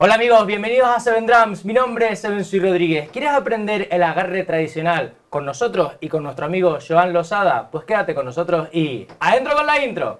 Hola amigos, bienvenidos a Seven Drums, mi nombre es Seven Soy Rodríguez. ¿Quieres aprender el agarre tradicional con nosotros y con nuestro amigo Joan Losada? Pues quédate con nosotros y ¡adentro con la intro!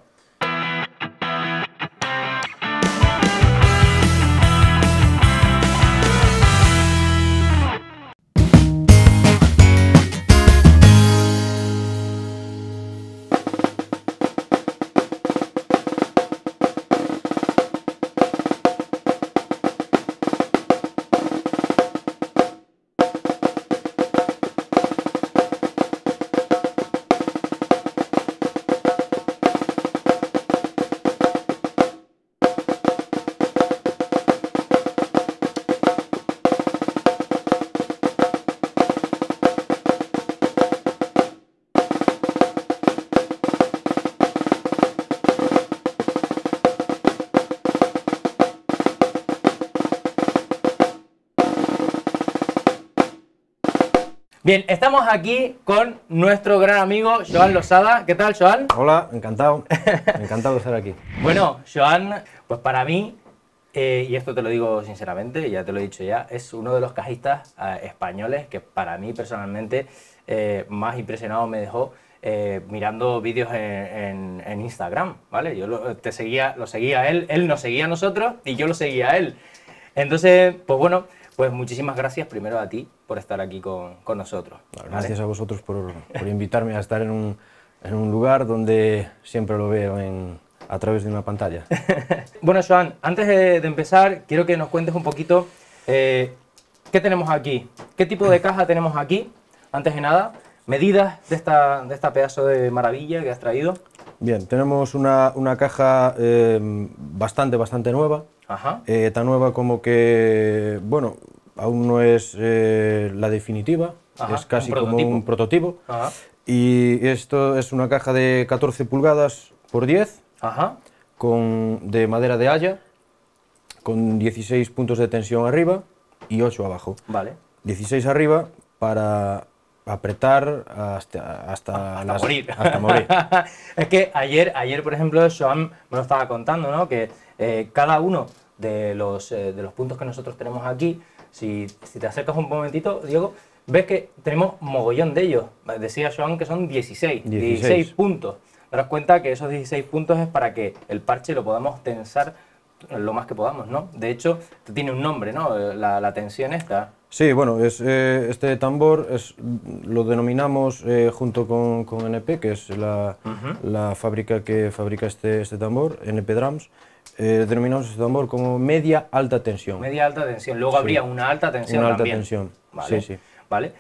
Bien, estamos aquí con nuestro gran amigo Joan Losada. ¿Qué tal, Joan? Hola, encantado. Encantado de estar aquí. Bueno, Joan, pues para mí, y esto te lo digo sinceramente, ya te lo he dicho ya, es uno de los cajistas españoles que para mí personalmente más impresionado me dejó mirando vídeos en Instagram, ¿vale? Yo lo seguía a él, él nos seguía a nosotros y yo lo seguía a él. Entonces, pues bueno, pues muchísimas gracias primero a ti por estar aquí con nosotros. ¿Vale? Gracias a vosotros por invitarme a estar en un lugar donde siempre lo veo a través de una pantalla. Bueno, Joan, antes de empezar, quiero que nos cuentes un poquito qué tenemos aquí, qué tipo de caja tenemos aquí, antes de nada, medidas de esta pedazo de maravilla que has traído. Bien, tenemos una caja bastante nueva. Ajá. Tan nueva como que, bueno, aún no es la definitiva. Ajá, es casi como un prototipo. Ajá. Y esto es una caja de 14 pulgadas por 10, Ajá. de madera de haya, con 16 puntos de tensión arriba y 8 abajo. Vale. 16 arriba para apretar hasta morir. Hasta morir. Es que ayer, por ejemplo, Joan me lo estaba contando, ¿no? Que cada uno de los puntos que nosotros tenemos aquí, si te acercas un momentito, Diego, ves que tenemos mogollón de ellos. Decía Joan que son 16 puntos. Daros cuenta que esos 16 puntos es para que el parche lo podamos tensar lo más que podamos, ¿no? De hecho, tiene un nombre, ¿no? La tensión esta. Sí, bueno, este tambor lo denominamos junto con NP, que es la fábrica que fabrica este tambor, NP Drums. Denominamos este tambor como media alta tensión. Media alta tensión. Luego habría una alta tensión Una alta también. tensión, Vale. sí. Vale.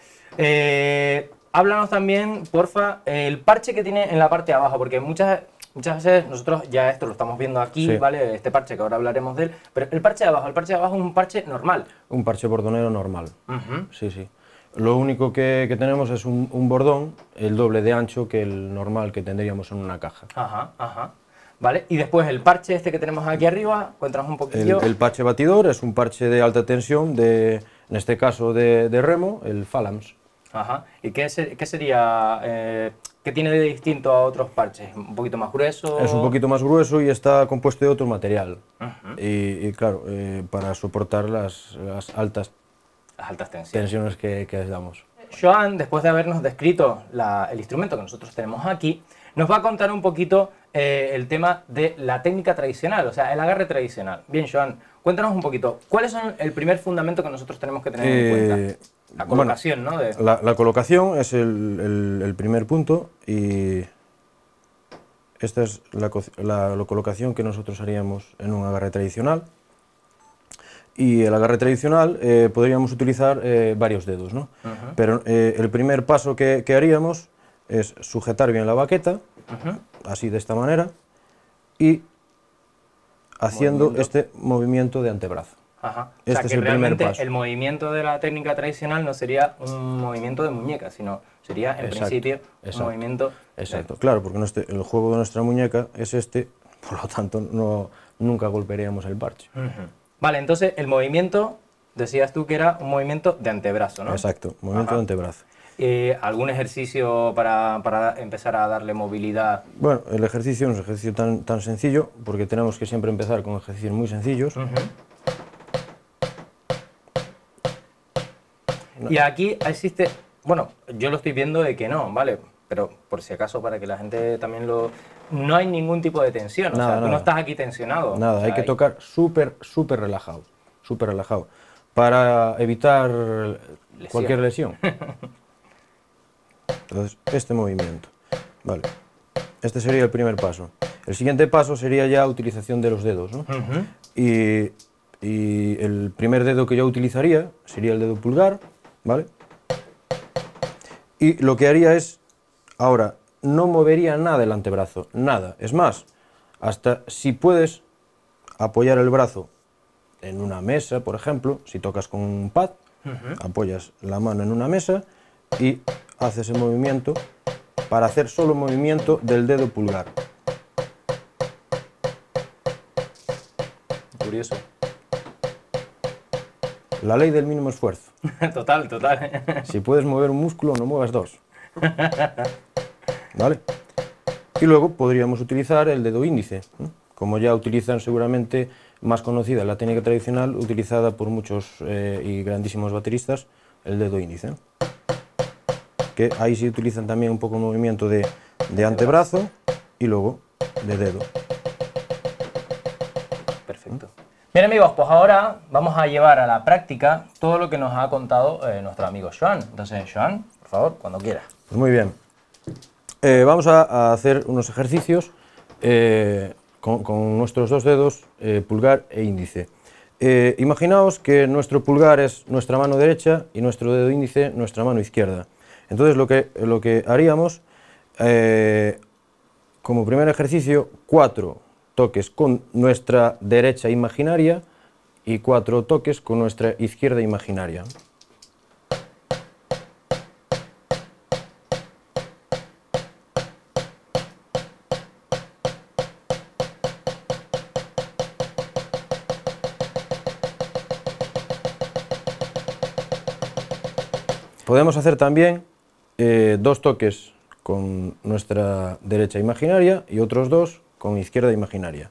Háblanos también, porfa, el parche que tiene en la parte de abajo, porque muchas veces nosotros ya esto lo estamos viendo aquí, Sí. ¿vale? Este parche que ahora hablaremos de él, pero el parche de abajo es un parche normal. Un parche bordonero normal. Ujú. Sí. Lo único que tenemos es un bordón, el doble de ancho que el normal que tendríamos en una caja. Ajá. Vale, y después el parche este que tenemos aquí arriba, cuéntanos un poquillo. El parche batidor es un parche de alta tensión, en este caso de remo, el Phalanx. Ajá. ¿Y qué sería, qué tiene de distinto a otros parches? ¿Un poquito más grueso? Es un poquito más grueso y está compuesto de otro material. Ujú. Y claro, para soportar las altas tensiones que les damos. Joan, después de habernos descrito el instrumento que nosotros tenemos aquí, nos va a contar un poquito el tema de la técnica tradicional, o sea, el agarre tradicional. Bien, Joan, cuéntanos un poquito, ¿cuál es el primer fundamento que nosotros tenemos que tener en cuenta? La colocación, ¿no? La colocación es el primer punto y esta es la colocación que nosotros haríamos en un agarre tradicional. Y el agarre tradicional podríamos utilizar varios dedos, ¿no? Uh-huh. Pero el primer paso que haríamos es sujetar bien la baqueta, uh-huh, así de esta manera, y haciendo este movimiento de antebrazo. Ajá. Este o sea, es que el primer realmente paso. el movimiento de la técnica tradicional no sería un movimiento de muñeca, sino sería en principio un movimiento... Exacto, claro, porque el juego de nuestra muñeca es este, por lo tanto nunca golpearíamos el parche. Uh-huh. Vale, entonces el movimiento, decías tú que era un movimiento de antebrazo, ¿no? Exacto, movimiento de antebrazo. ¿Algún ejercicio para empezar a darle movilidad? Bueno, el ejercicio no es un ejercicio tan sencillo, porque tenemos que siempre empezar con ejercicios muy sencillos. Uh-huh. Y aquí existe, bueno, yo lo estoy viendo de que no, ¿vale? Pero por si acaso, para que la gente también lo... No hay ningún tipo de tensión, Nada, o sea, tú nada. no estás aquí tensionado. Nada, O sea, hay que tocar súper relajado, para evitar cualquier lesión. Entonces, este movimiento, vale. Este sería el primer paso. El siguiente paso sería ya utilización de los dedos, ¿no? Y el primer dedo que yo utilizaría sería el dedo pulgar, ¿vale? Y lo que haría es, ahora, no movería nada el antebrazo, nada. Es más, hasta si puedes apoyar el brazo en una mesa, por ejemplo, si tocas con un pad, apoyas la mano en una mesa y haces el movimiento para hacer solo movimiento del dedo pulgar. Curioso. La ley del mínimo esfuerzo. Total, total. Si puedes mover un músculo, no muevas dos. ¿Vale? Y luego podríamos utilizar el dedo índice, ¿no? Como ya utilizan seguramente, más conocida la técnica tradicional, utilizada por muchos y grandísimos bateristas, el dedo índice, ¿no? Que ahí sí utilizan también un poco el movimiento de antebrazo y luego de dedo. Perfecto. Bien amigos, pues ahora vamos a llevar a la práctica todo lo que nos ha contado nuestro amigo Joan. Entonces, Joan, por favor, cuando quieras. Pues muy bien. Vamos a hacer unos ejercicios con nuestros dos dedos, pulgar e índice. Imaginaos que nuestro pulgar es nuestra mano derecha y nuestro dedo índice nuestra mano izquierda. Entonces lo que haríamos, como primer ejercicio, 4 toques con nuestra derecha imaginaria y 4 toques con nuestra izquierda imaginaria. Podemos hacer también 2 toques con nuestra derecha imaginaria y otros 2 con izquierda imaginaria.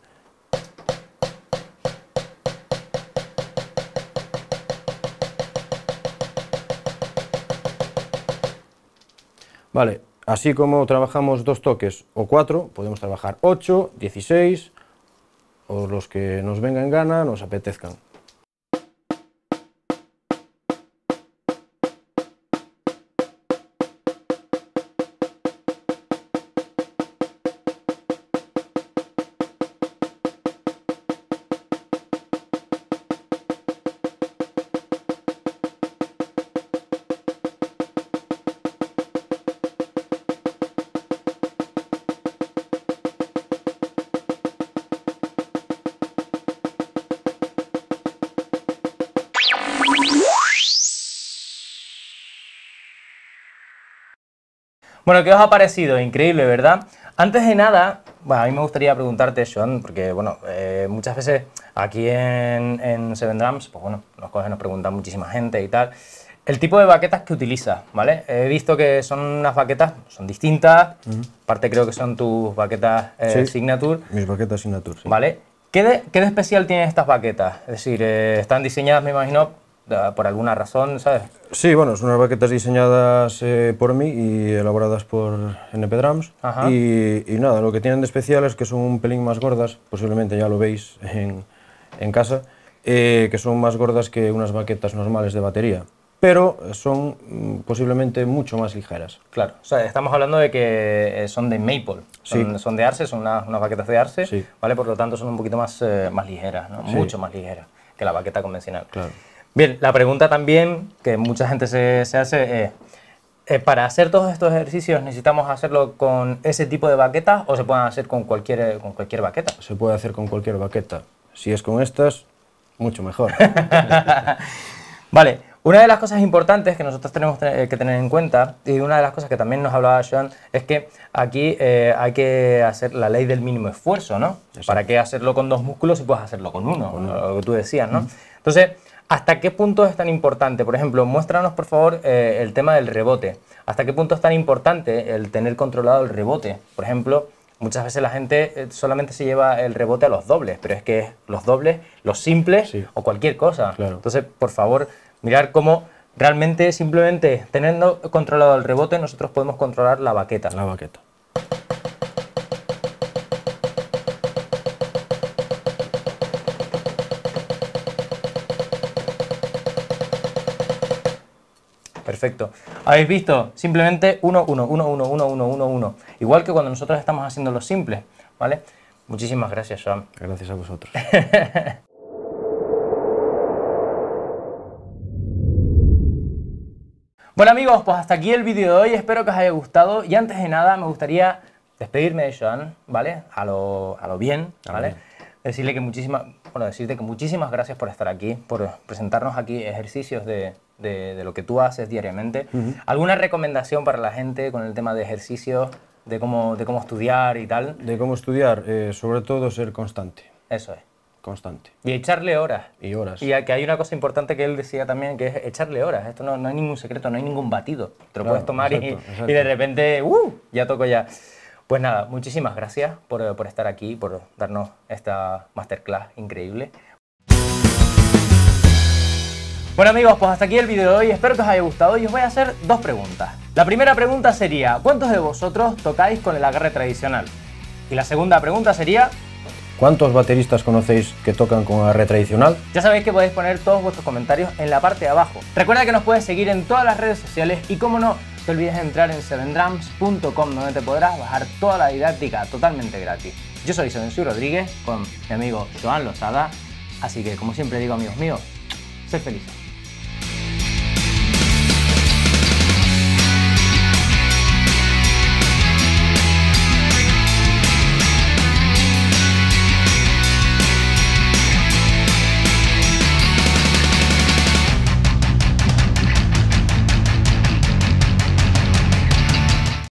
Vale, así como trabajamos 2 toques o 4, podemos trabajar 8, 16 o los que nos vengan en gana, nos apetezcan. Bueno, ¿qué os ha parecido? Increíble, ¿verdad? Antes de nada, bueno, a mí me gustaría preguntarte, Joan, porque bueno, muchas veces aquí en Seven Drums, pues bueno, nos pregunta muchísima gente y tal, el tipo de baquetas que utilizas, ¿vale? He visto que son unas baquetas, son distintas, aparte creo que son tus baquetas Sí, Signature. mis baquetas Signature, sí. ¿Vale? ¿Qué de especial tienen estas baquetas? Es decir, están diseñadas, me imagino, por alguna razón, ¿sabes? Sí, bueno, son unas baquetas diseñadas por mí y elaboradas por NP Drums. Y nada, lo que tienen de especial es que son un pelín más gordas, posiblemente ya lo veis en casa, que son más gordas que unas baquetas normales de batería, pero son posiblemente mucho más ligeras. Claro, o sea, estamos hablando de que son de maple, son de arce, son unas baquetas de arce, Sí. ¿vale? Por lo tanto son un poquito más ligeras, ¿no? Sí. Mucho más ligeras que la baqueta convencional. Claro. Bien, la pregunta también que mucha gente se hace es, ¿para hacer todos estos ejercicios necesitamos hacerlo con ese tipo de baquetas o se pueden hacer con cualquier baqueta? Se puede hacer con cualquier baqueta. Si es con estas, mucho mejor. Vale, una de las cosas importantes que nosotros tenemos que tener en cuenta, y una de las cosas que también nos hablaba Joan, es que aquí hay que hacer la ley del mínimo esfuerzo, ¿no? Exacto. ¿Para qué hacerlo con 2 músculos si puedes hacerlo con uno? Lo que tú decías, ¿no? Entonces, ¿hasta qué punto es tan importante? Por ejemplo, muéstranos por favor el tema del rebote. ¿Hasta qué punto es tan importante el tener controlado el rebote? Por ejemplo, muchas veces la gente solamente se lleva el rebote a los dobles, pero es que los dobles, los simples Sí. o cualquier cosa. Claro. Entonces, por favor, mirar cómo realmente simplemente teniendo controlado el rebote nosotros podemos controlar la baqueta. La baqueta. Perfecto. ¿Habéis visto? Simplemente 1, 1, 1, 1, 1, 1, 1, 1. Igual que cuando nosotros estamos haciendo los simples, ¿vale? Muchísimas gracias, Joan. Gracias a vosotros. Bueno amigos, pues hasta aquí el vídeo de hoy, espero que os haya gustado y antes de nada me gustaría despedirme de Joan, ¿vale? A lo bien, ¿vale? Decirte que muchísimas gracias por estar aquí, por presentarnos aquí ejercicios de lo que tú haces diariamente. ¿Alguna recomendación para la gente con el tema de ejercicios, de cómo estudiar y tal? De cómo estudiar, sobre todo ser constante. Eso es. Constante. Y echarle horas. Y horas. Y que hay una cosa importante que él decía también, que es echarle horas. Esto no hay ningún secreto, no hay ningún batido. Te lo puedes tomar exacto. Y de repente, ya toco ya. Pues nada, muchísimas gracias por estar aquí, por darnos esta masterclass increíble. Bueno amigos, pues hasta aquí el vídeo de hoy, espero que os haya gustado y os voy a hacer dos preguntas. La primera pregunta sería, ¿cuántos de vosotros tocáis con el agarre tradicional? Y la segunda pregunta sería... ¿Cuántos bateristas conocéis que tocan con agarre tradicional? Ya sabéis que podéis poner todos vuestros comentarios en la parte de abajo. Recuerda que nos puedes seguir en todas las redes sociales y como no, no te olvides de entrar en sevendrums.com donde te podrás bajar toda la didáctica totalmente gratis. Yo soy Sevensu Rodríguez con mi amigo Joan Losada, así que como siempre digo amigos míos, sed felices.